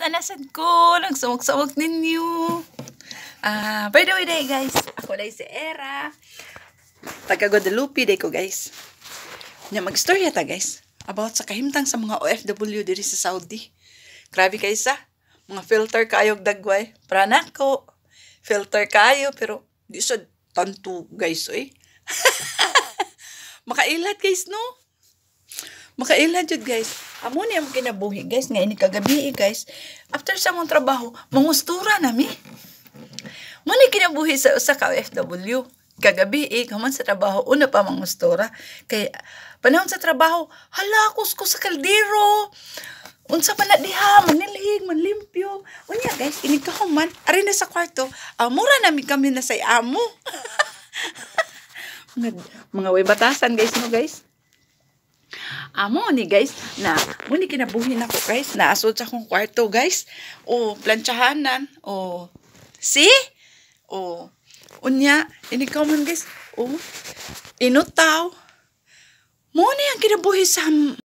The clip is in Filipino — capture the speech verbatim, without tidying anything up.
anasan ko, nagsawag-sawag ninyo. Ah, uh, by the way, day, guys, ako day si Era. Taga Guadalupe, day ko, guys. Nya mag-storya ta, guys, about sa kahimtang sa mga O F W diri sa Saudi. Grabe kayo sa mga filter kayog dagway. Para ko, filter kayo, pero di sa tanto, guys, eh. Makailat, guys, no? Makailan jud, guys. Amo ni ang kinabuhi, guys. Nga ini kagabi, guys. After sa mong trabaho, mangustura nami. Mani kinabuhi sa usa ka O F W. Kagabi, eh, kaman sa trabaho, una pa mangustura. Kaya, panahon sa trabaho, hala, kusko sa kaldero. Unsa pa na diha, manilhig, manlimpyo. Unya, guys, ini kahuman, ari na sa kwarto. Amura nami kami na say amo. mga, mga way batasan, guys, no, guys? Amo ni guys na muni kinabuhin ako, guys, na asod sa akong kwarto, guys, o plantsahanan, o see, o unya ini ka man, guys, o inutaw mo ni ang kinabuhi sa